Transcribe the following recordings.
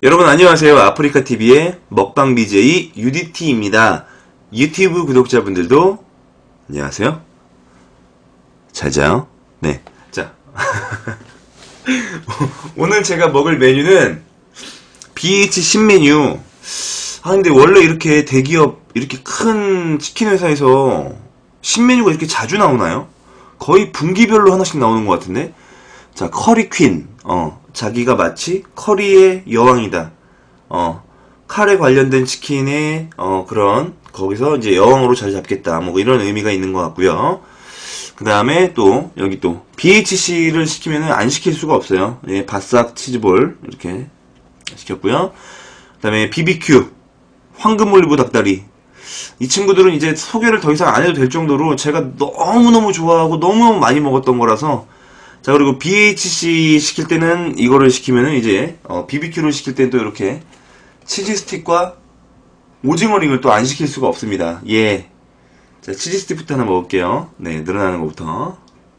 여러분 안녕하세요. 아프리카TV의 먹방 BJ UDT입니다. 유튜브 구독자분들도 안녕하세요. 잘 자요. 네. 자. 오늘 제가 먹을 메뉴는 BH 신메뉴. 근데 원래 이렇게 대기업, 이렇게 큰 치킨 회사에서 신메뉴가 이렇게 자주 나오나요? 거의 분기별로 하나씩 나오는 것 같은데? 자, 커리 퀸. 자기가 마치 커리의 여왕이다. 칼에 관련된 치킨의, 거기서 이제 여왕으로 자리 잡겠다. 뭐 이런 의미가 있는 것 같고요. 그 다음에 또, 여기 또, BHC를 시키면은 안 시킬 수가 없어요. 예, 바싹 치즈볼. 이렇게 시켰고요. 그 다음에 BBQ. 황금올리브 닭다리. 이 친구들은 이제 소개를 더 이상 안 해도 될 정도로 제가 너무너무 좋아하고 너무 많이 먹었던 거라서. 자, 그리고 BHC 시킬 때는 이거를 시키면은 이제 BBQ를 시킬 때는 또 이렇게 치즈 스틱과 오징어 링을 또 안 시킬 수가 없습니다. 예. 자, 치즈 스틱부터 하나 먹을게요. 네, 늘어나는 것부터.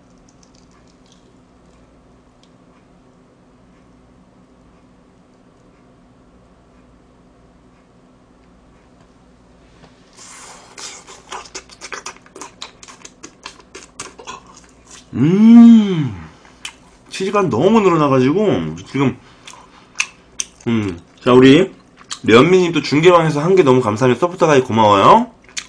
치즈가 너무 늘어나가지고 지금 자, 우리 련미님도 중계방에서 한 개 너무 감사합니다. 서포터가이 고마워요.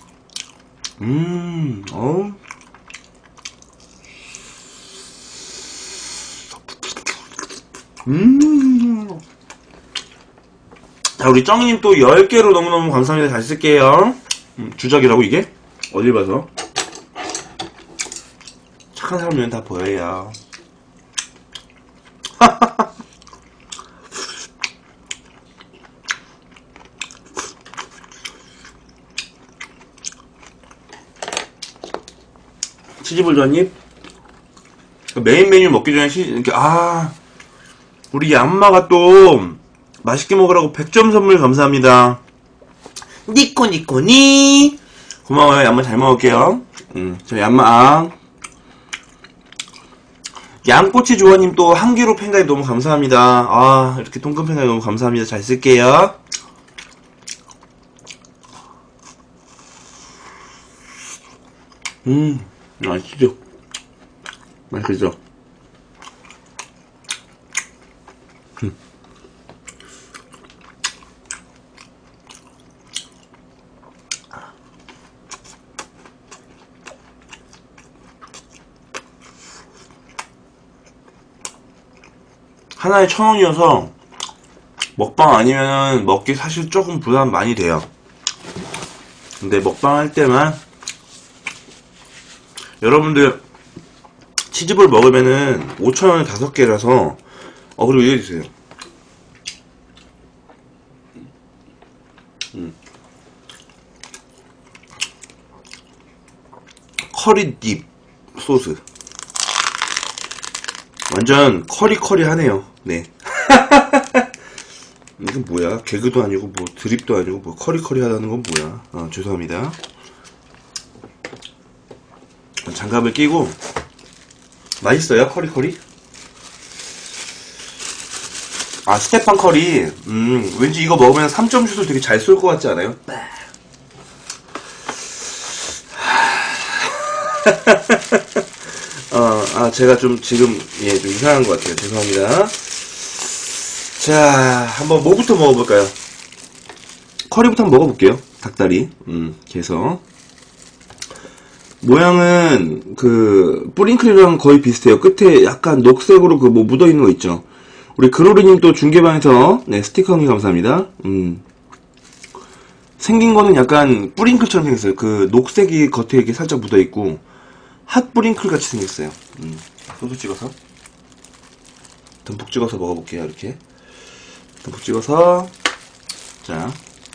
자, 우리 쩡이님 또 10개로 너무너무 감사합니다. 잘 쓸게요. 주작이라고 이게? 어딜 봐서? 착한 사람이면 다 보여요. 치즈볼 전입. 메인 메뉴 먹기 전에 이렇게 우리 얌마가 또 맛있게 먹으라고 100점 선물 감사합니다. 니코니코니 고마워요. 얌마 잘 먹을게요. 저 얌마 양꼬치 조아님 또 한 개로 팬가입 너무 감사합니다. 이렇게 통큰 팬가입 너무 감사합니다. 잘 쓸게요. 맛있죠? 맛있죠? 하나에 1,000원이어서 먹방 아니면은 먹기 사실 조금 부담 많이 돼요. 근데 먹방 할 때만 여러분들 치즈볼 먹으면은 5,000원에 5개라서 그리고 이거 주세요. 커리 딥 소스 완전 커리하네요. 네. 이건 뭐야? 개그도 아니고 뭐 드립도 아니고 뭐 커리하다는 건 뭐야? 죄송합니다. 장갑을 끼고 맛있어요? 커리? 스테판 커리. 왠지 이거 먹으면 3점 슛을 되게 잘 쏠 것 같지 않아요? 제가 좀 지금 좀 이상한 것 같아요. 죄송합니다. 자, 한번 뭐부터 먹어볼까요? 커리부터 한번 먹어볼게요. 닭다리. 해서 모양은 뿌링클이랑 거의 비슷해요. 끝에 약간 녹색으로 뭐 묻어있는 거 있죠. 우리 그로리님 또 중계방에서 스티커 한 개 감사합니다. 생긴 거는 약간 뿌링클처럼 생겼어요. 녹색이 겉에 이렇게 살짝 묻어있고 핫 뿌링클 같이 생겼어요. 소스 찍어서 듬뿍 찍어서 먹어볼게요. 이렇게 듬뿍 찍어서. 자,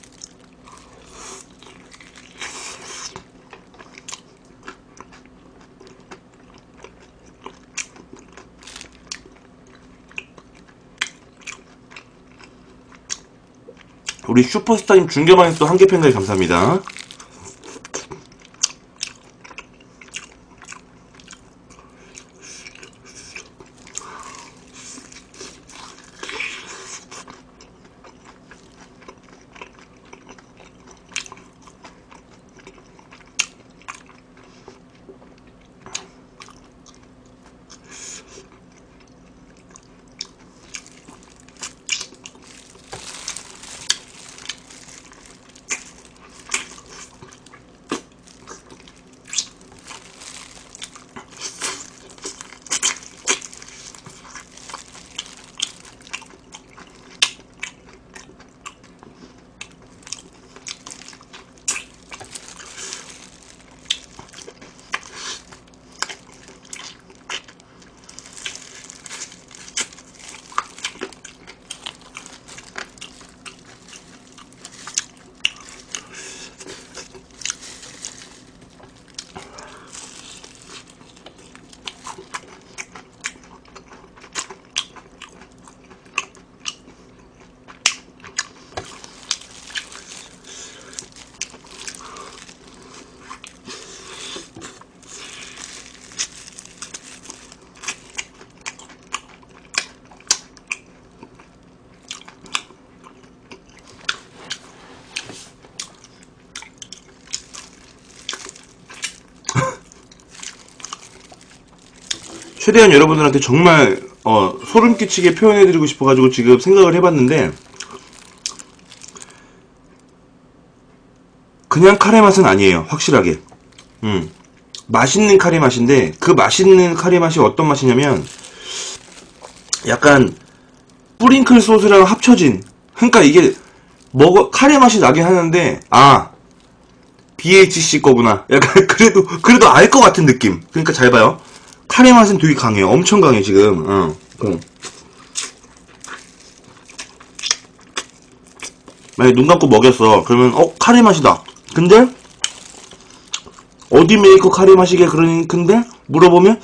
우리 슈퍼스타님 중계방에서 또 한 개 팬가입 감사합니다. 최대한 여러분들한테 정말 소름 끼치게 표현해드리고 싶어가지고 지금 생각을 해봤는데, 그냥 카레 맛은 아니에요. 확실하게. 맛있는 카레 맛인데, 그 맛있는 카레 맛이 어떤 맛이냐면 약간 뿌링클 소스랑 합쳐진, 그러니까 이게 카레 맛이 나긴 하는데, BHC 거구나. 약간 그래도 알 것 같은 느낌. 그러니까 잘 봐요. 카레 맛은 되게 강해요. 엄청 강해 지금. 만약에 눈 감고 먹였어. 그러면 카레 맛이다. 근데 어디 메이커 카레 맛이게? 근데 물어보면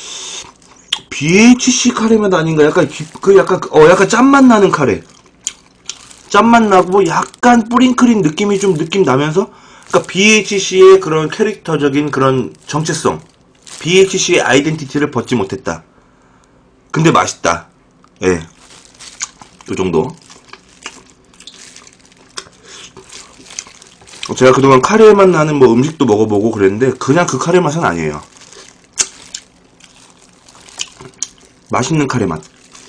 BHC 카레 맛 아닌가? 약간 약간 짠맛 나는 카레. 짠맛 나고 약간 뿌링클인 느낌이 좀 느낌 나면서, 그러니까 BHC의 그런 캐릭터적인 그런 정체성, BHC의 아이덴티티를 벗지 못했다. 근데 맛있다. 예. 요 정도. 제가 그동안 카레 맛 나는 뭐 음식도 먹어보고 그랬는데, 그냥 그 카레 맛은 아니에요. 맛있는 카레 맛.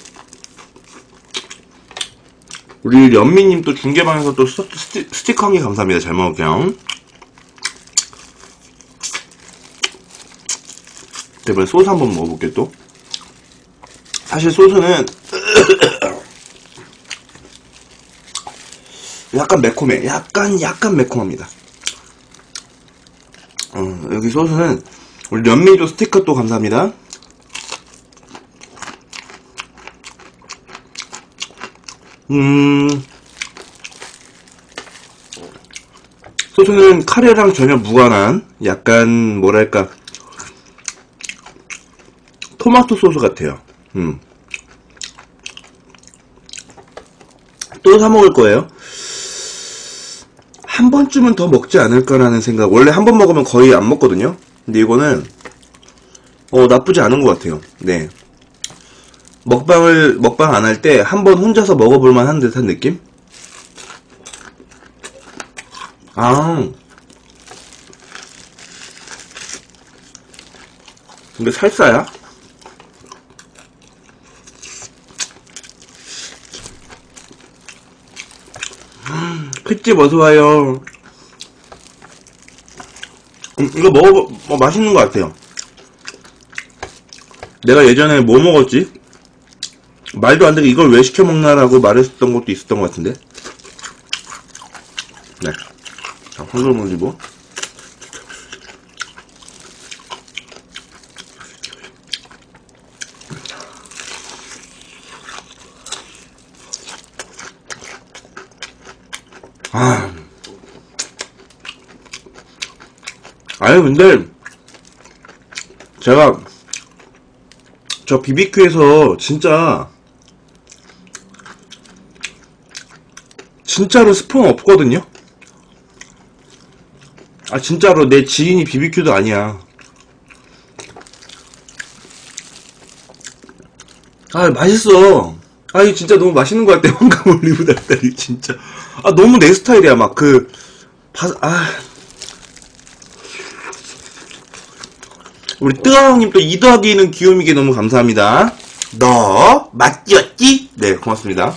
우리 연미님 또 중계방에서 또 스티커 한 개 감사합니다. 잘 먹을게요. 이번에 소스 한번 먹어볼게요. 또 사실 소스는 약간 매콤해. 약간 매콤합니다. 여기 소스는 우리 연미도 스티커 또 감사합니다. 소스는 카레랑 전혀 무관한 약간 뭐랄까 토마토 소스 같아요. 또 사 먹을 거예요. 한 번쯤은 더 먹지 않을까라는 생각. 원래 한 번 먹으면 거의 안 먹거든요. 근데 이거는 나쁘지 않은 것 같아요. 네. 먹방 안 할 때 한 번 혼자서 먹어볼 만한 듯한 느낌? 이게 살사야? 핏집 어서와요. 이거 맛있는 것 같아요. 내가 예전에 뭐 먹었지? 말도 안 되게 이걸 왜 시켜 먹나라고 말했었던 것도 있었던 것 같은데. 네. 자, 황금 올리고. 아니 근데 제가 저 BBQ에서 진짜로 스폰 없거든요. 진짜로 내 지인이 BBQ도 아니야. 맛있어. 이거 진짜 너무 맛있는 것 같아. 황금 올리브 달달이 진짜. 너무 내 스타일이야. 막 우리 뜨아왕님 또 2 더하기 2는 귀요미게 너무 감사합니다. 너 맛있지? 네, 고맙습니다.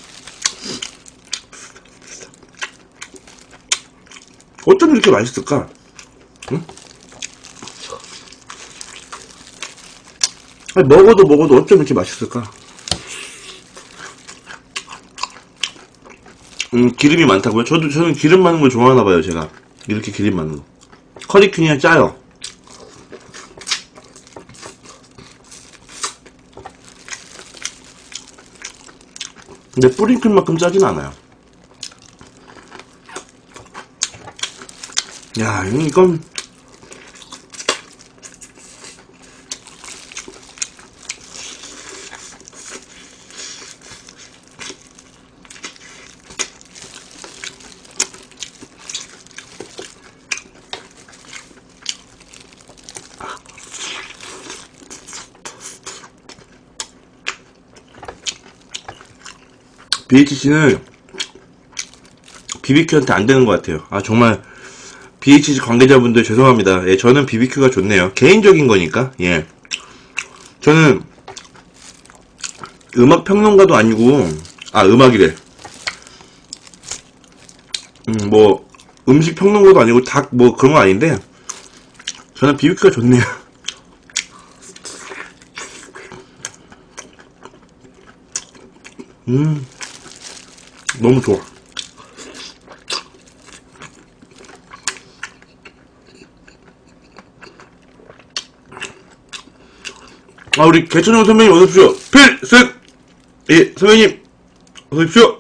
어쩜 이렇게 맛있을까? 응? 먹어도 어쩜 이렇게 맛있을까? 기름이 많다고요? 저는 기름 많은 걸 좋아하나봐요, 제가. 이렇게 기름 많은 거. 커리퀸이야 짜요. 근데 뿌링클만큼 짜진 않아요. 야, 이건 BHC는 BBQ한테 안 되는 것 같아요. 정말 BHC 관계자분들 죄송합니다. 예, 저는 BBQ가 좋네요. 개인적인 거니까. 예. 저는 음악 평론가도 아니고, 음악이래. 뭐 음식 평론가도 아니고 닭 뭐 그런 거 아닌데, 저는 비비큐가 좋네요. 너무 좋아. 우리 개천용 선배님 어서오십시오. 필승! 예, 선배님 어서오십시오.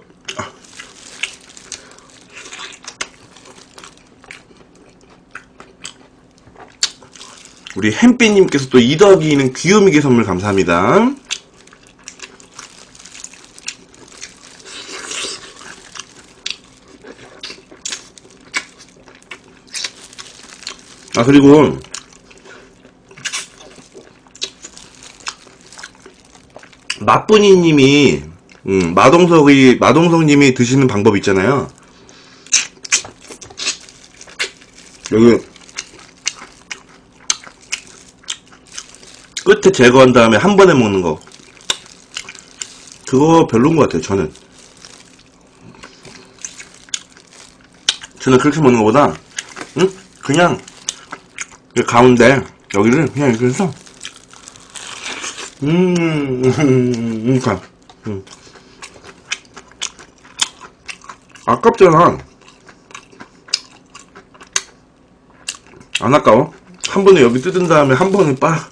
우리 햄삐님께서 또 2더하기는 귀요미개 선물 감사합니다. 그리고 맛분이님이 마동석님이 드시는 방법 있잖아요. 여기 끝에 제거한 다음에 한 번에 먹는 거, 그거 별로인 것 같아요. 저는 그렇게 먹는 것보다 그냥 가운데 여기를 그냥 이렇게 해서 아깝잖아. 안 아까워? 한 번에 여기 뜯은 다음에 한 번에 빡.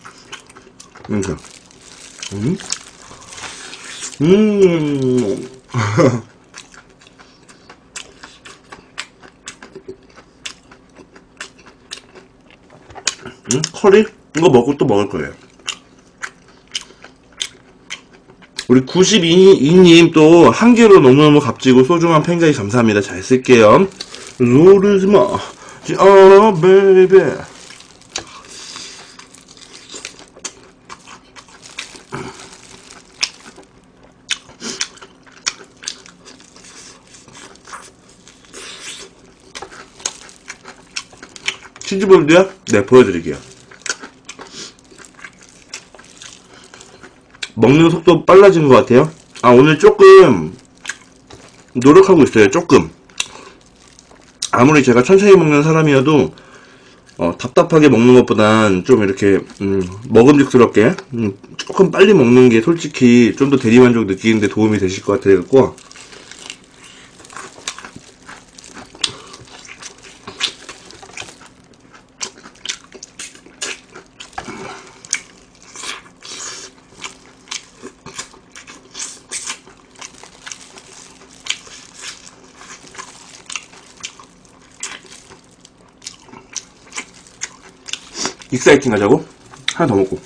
커리? 이거 먹고 또 먹을 거예요. 우리 92님 또 한 개로 너무너무 값지고 소중한 팬가이 감사합니다. 잘 쓸게요. 로르즈마, 베이베. 치즈볼드요? 네, 보여드릴게요. 먹는 속도 빨라진 것 같아요. 오늘 조금 노력하고 있어요. 조금. 아무리 제가 천천히 먹는 사람이어도 답답하게 먹는 것보단 좀 이렇게 먹음직스럽게 조금 빨리 먹는 게 솔직히 좀 더 대리만족 느끼는데 도움이 되실 것 같아요. 익사이팅 하자고? 하나 더 먹고.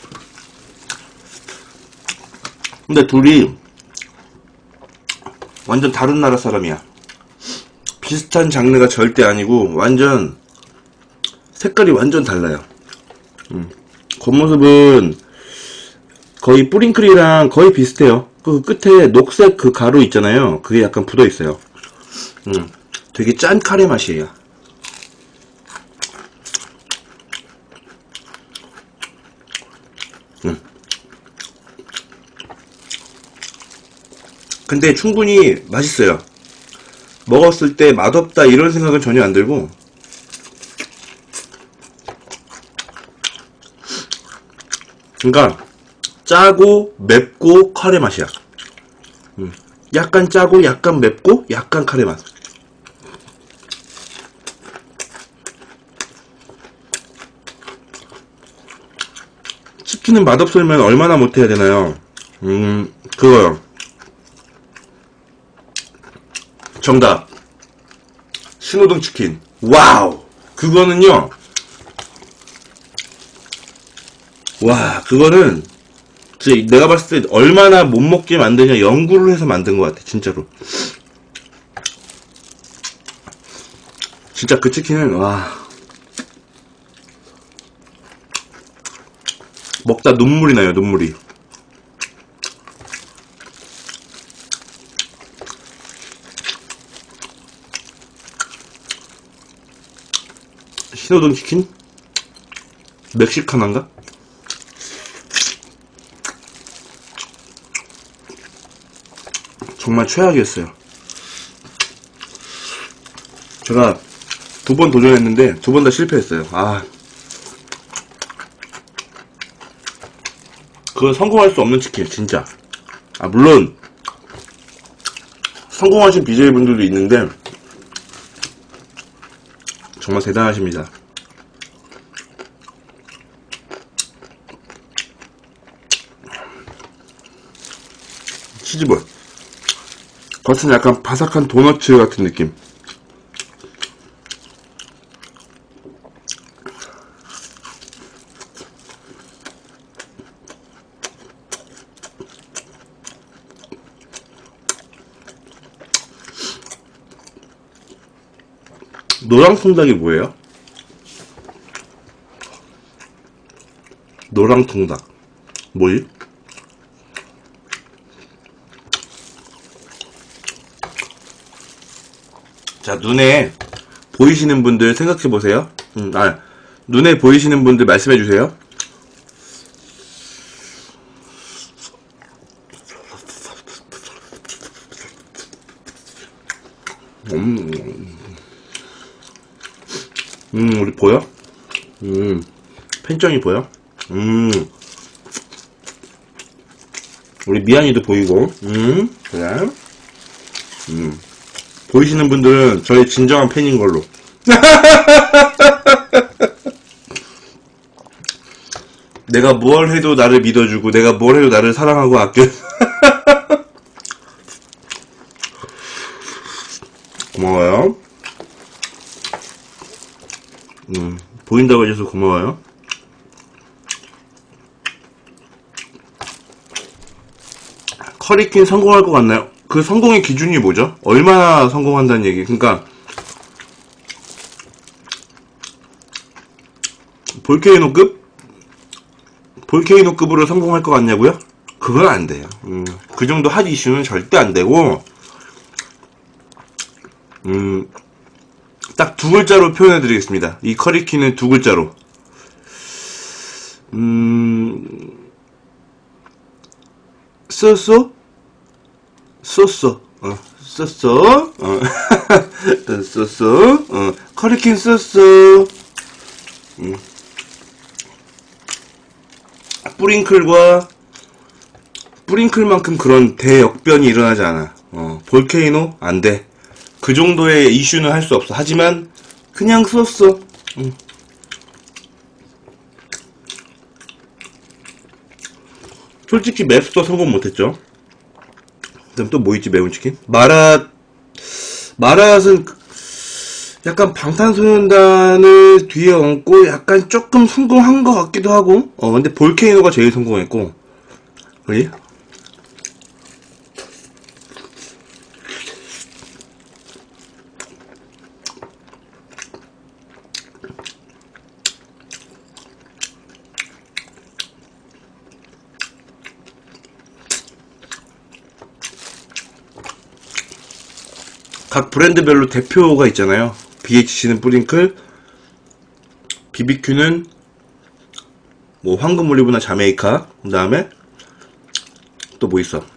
근데 둘이 완전 다른 나라 사람이야. 비슷한 장르가 절대 아니고 완전 색깔이 완전 달라요. 겉모습은 거의 뿌링클이랑 거의 비슷해요. 그 끝에 녹색 그 가루 있잖아요. 그게 약간 붙어 있어요. 되게 짠 카레 맛이에요. 근데 충분히 맛있어요. 먹었을 때 맛없다 이런 생각은 전혀 안 들고, 그러니까 짜고 맵고 카레 맛이야. 약간 짜고 약간 맵고 약간 카레 맛. 치킨은 맛없으면 얼마나 못해야 되나요? 그거요. 정답. 신호등 치킨. 와우. 그거는요. 와, 그거는 진짜 내가 봤을 때 얼마나 못 먹게 만드냐 연구를 해서 만든 것 같아. 진짜로. 진짜 그 치킨은 와. 먹다 눈물이 나요. 눈물이. 신호등 치킨? 멕시카나인가? 정말 최악이었어요. 제가 2번 도전했는데 2번 다 실패했어요. 그거 성공할 수 없는 치킨 진짜. 물론 성공하신 BJ분들도 있는데 정말 대단하십니다. 치즈볼 겉은 약간 바삭한 도너츠 같은 느낌. 노랑통닭이 뭐예요? 노랑통닭 뭐지? 자, 눈에 보이시는 분들 생각해보세요. 눈에 보이시는 분들 말씀해주세요. 우리 보여? 팬정이 보여? 우리 미안이도 보이고, 그래. 보이시는 분들은 저의 진정한 팬인 걸로. 내가 뭘 해도 나를 믿어주고, 내가 뭘 해도 나를 사랑하고 아껴. 고마워요. 보인다고 해줘서 고마워요. 커리킨 성공할 것 같나요? 그 성공의 기준이 뭐죠? 얼마나 성공한다는 얘기. 그러니까 볼케이노급으로 성공할 것 같냐고요? 그건 안 돼요. 그 정도 핫 이슈는 절대 안 되고, 딱 2글자로 표현해 드리겠습니다. 이 커리킨은 2글자로. 쏘쏘? 쏘쏘. 쏘쏘. 쏘쏘. 커리킨 쏘쏘. 뿌링클만큼 그런 대역변이 일어나지 않아. 볼케이노? 안 돼. 그 정도의 이슈는 할 수 없어. 하지만 그냥 쏘쏘. 솔직히 맵스도 성공 못했죠. 그다음 또 뭐 있지? 매운 치킨? 마랏은 약간 방탄소년단을 뒤에 얹고 약간 조금 성공한 것 같기도 하고. 근데 볼케이노가 제일 성공했고. 그지? 각 브랜드별로 대표가 있잖아요. BHC는 뿌링클, BBQ는 뭐 황금 올리브나 자메이카, 그 다음에 또 뭐 있어?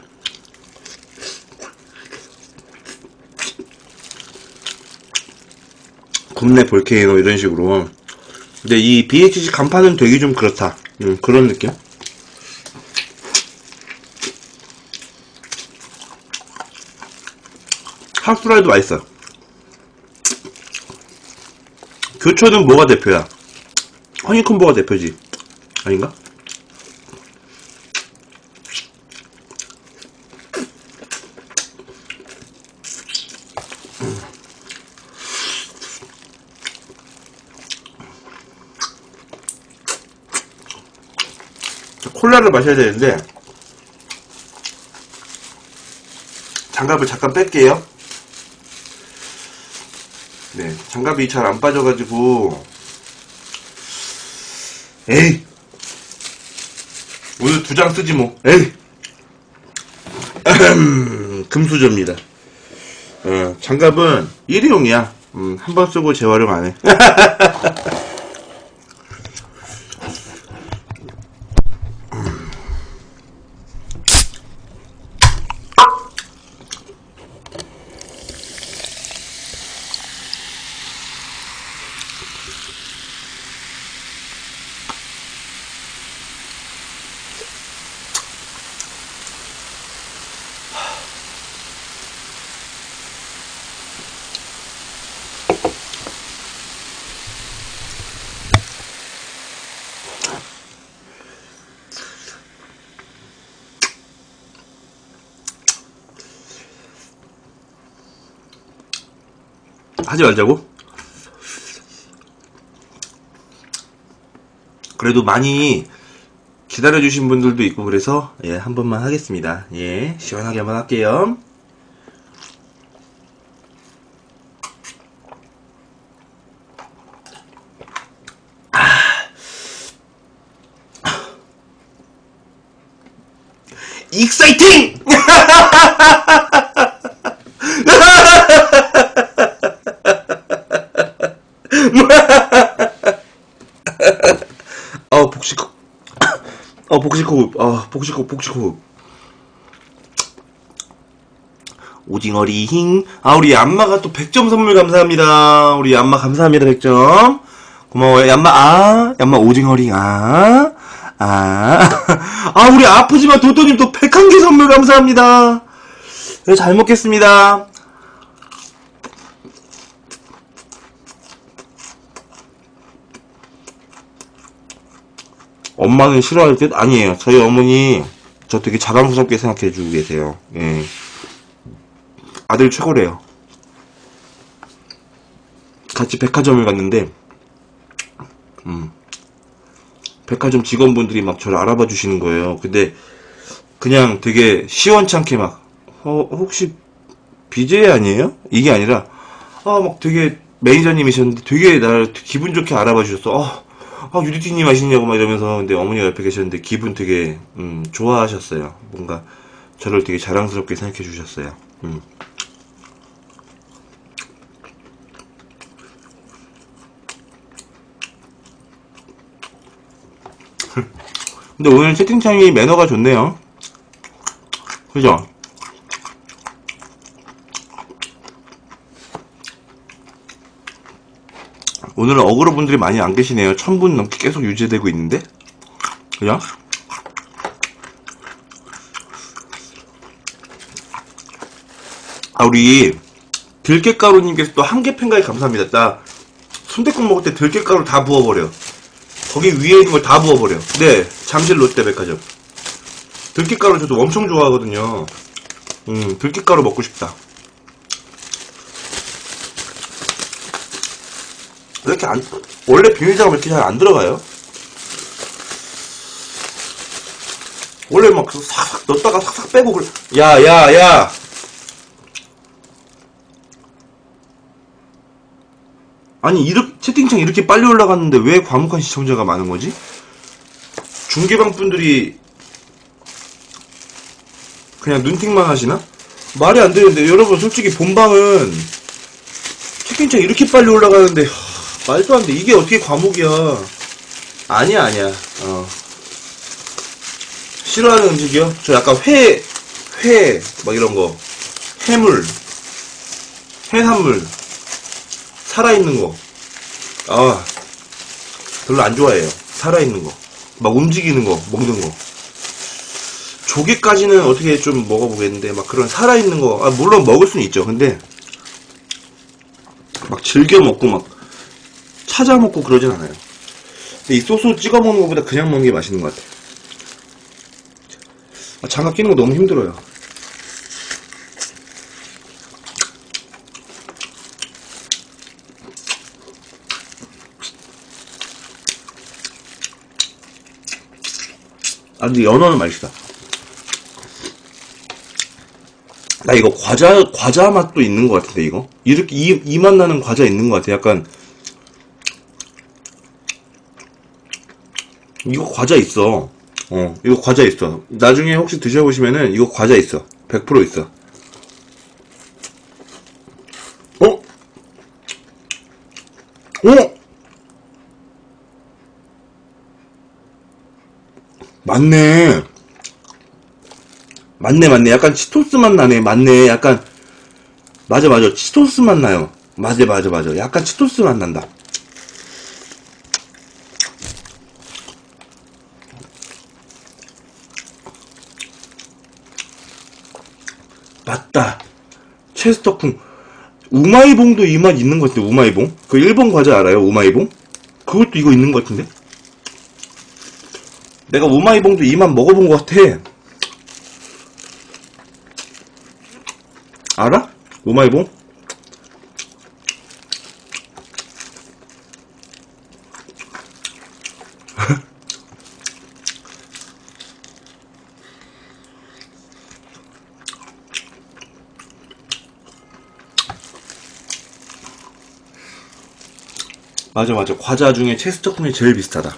굽네 볼케이노 이런 식으로. 근데 이 BHC 간판은 되게 좀 그렇다. 그런 느낌? 핫프라이도 맛있어. 교촌은 뭐가 대표야? 허니콤보가 대표지. 아닌가? 콜라를 마셔야 되는데 장갑을 잠깐 뺄게요. 네, 장갑이 잘 안 빠져가지고. 에이, 오늘 2장 쓰지 뭐. 에이. 금수저입니다. 장갑은 일회용이야. 한 번 쓰고 재활용 안 해. 하지 말자고? 그래도 많이 기다려주신 분들도 있고 그래서 예, 한 번만 하겠습니다. 예, 시원하게 한번 할게요. 익사이팅! 복식호흡. 복식호흡. 오징어리힝. 우리 얌마가 또 100점 선물 감사합니다. 우리 얌마 감사합니다. 100점. 고마워요. 얌마, 얌마 오징어링, 우리 아프지만 도토님 또 101개 선물 감사합니다. 네, 잘 먹겠습니다. 엄마는 싫어할 듯? 아니에요. 저희 어머니 저 되게 자랑스럽게 생각해주고 계세요. 예. 아들 최고래요. 같이 백화점을 갔는데 백화점 직원분들이 막 저를 알아봐 주시는 거예요. 근데 그냥 되게 시원찮게 막 혹시 BJ 아니에요? 이게 아니라 막 되게 매니저님이셨는데 되게 나를 기분 좋게 알아봐 주셨어. 유리티님 아시냐고 막 이러면서. 근데 어머니가 옆에 계셨는데 기분 되게 좋아하셨어요. 뭔가 저를 되게 자랑스럽게 생각해 주셨어요. 근데 오늘 채팅창이 매너가 좋네요. 그죠? 오늘은 어그로 분들이 많이 안 계시네요. 1000분 넘게 계속 유지되고 있는데? 그죠? 우리 들깨가루님께서 또 한개팬가에 감사합니다. 나 순댓국 먹을 때 들깨가루 다 부어버려. 거기 위에 있는 걸 다 부어버려. 네, 잠실 롯데백화점. 들깨가루 저도 엄청 좋아하거든요. 들깨가루 먹고 싶다. 왜 이렇게 원래 비닐장갑 이렇게 잘 안 들어가요? 원래 막 싹싹 넣었다가 싹싹 빼고 그래. 야. 아니, 채팅창 이렇게 빨리 올라갔는데 왜 과묵한 시청자가 많은 거지? 중계방 분들이 그냥 눈팅만 하시나? 말이 안 되는데, 여러분, 솔직히 본방은 채팅창 이렇게 빨리 올라가는데, 말도 안 돼. 이게 어떻게 과묵이야. 아니야. 싫어하는 음식이요? 저 약간 막 이런 거. 해산물. 살아있는 거. 별로 안 좋아해요. 살아있는 거. 막 움직이는 거, 먹는 거. 조개까지는 어떻게 좀 먹어보겠는데, 막 그런 살아있는 거. 물론 먹을 수는 있죠. 근데, 막 즐겨 먹고, 막, 찾아 먹고 그러진 않아요. 근데 이 소스 찍어 먹는 것보다 그냥 먹는 게 맛있는 것 같아요. 장갑 끼는 거 너무 힘들어요. 근데 연어는 맛있다. 나 이거 과자 맛도 있는 것 같은데, 이거? 이렇게, 이 맛 나는 과자 있는 것 같아. 약간, 이거 과자 있어. 이거 과자 있어. 나중에 혹시 드셔보시면은, 이거 과자 있어. 100% 있어. 맞네. 약간 치토스 맛 나네. 맞네. 약간, 맞아. 치토스 맛 나요. 맞아. 약간 치토스 맛 난다. 맞다. 체스터쿵. 우마이봉도 이 맛 있는 것 같아. 우마이봉. 그 일본 과자 알아요? 우마이봉? 그것도 이거 있는 것 같은데? 내가 우마이봉도 이 맛 먹어본 것 같아. 알아? 우마이봉? 맞아, 맞아. 과자 중에 체스터콩이 제일 비슷하다.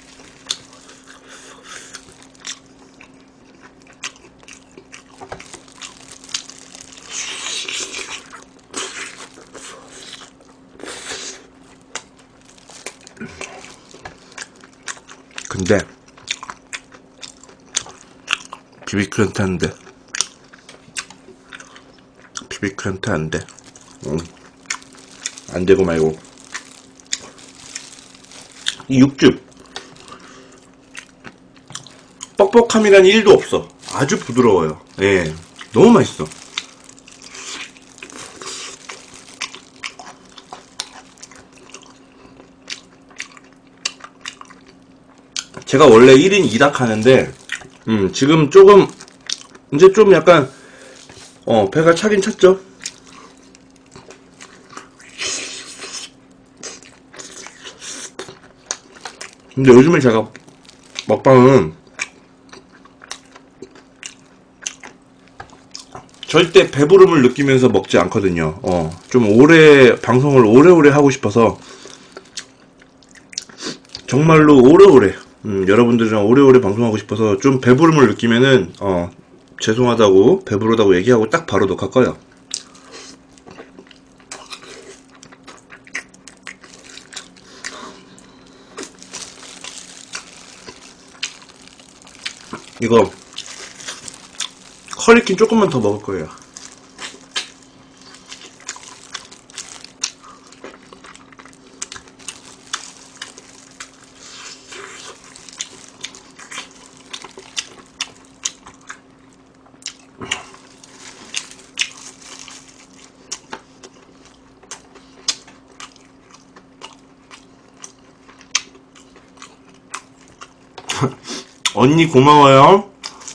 근데 비비크런트 한데 비비크런트 안돼. 안되고 말고 이 육즙 뻑뻑함이란 1도 없어. 아주 부드러워요. 예, 너무 맛있어. 제가 원래 1인 2닭 하는데 지금 조금 이제 좀 약간 배가 차긴 찼죠. 근데 요즘에 제가 먹방은 절대 배부름을 느끼면서 먹지 않거든요. 좀 오래 방송을 오래오래 하고 싶어서 정말로 오래오래 여러분들이랑 오래오래 방송하고 싶어서 좀 배부름을 느끼면은 죄송하다고 배부르다고 얘기하고 딱 바로 녹화 꺼요. 이거 커리킨 조금만 더 먹을 거예요. 언니 고마워요.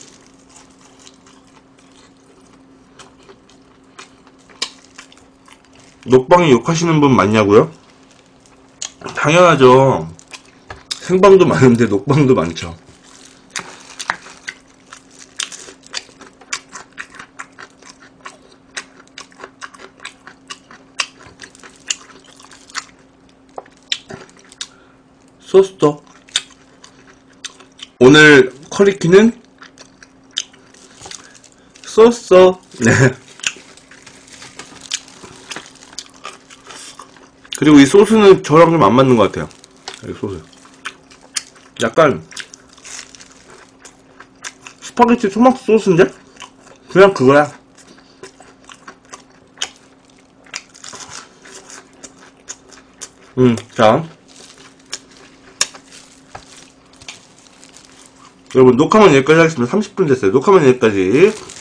녹방에 욕하시는 분 많냐고요? 당연하죠. 생방도 많은데 녹방도 많죠. 소스도 오늘 커리키는 쏘쏘. 네. 그리고 이 소스는 저랑 좀 안 맞는 것 같아요. 이 소스 약간 스파게티 토마토 소스인데? 그냥 그거야. 자, 여러분 녹화만 여기까지 하겠습니다. 30분 됐어요. 녹화만 여기까지.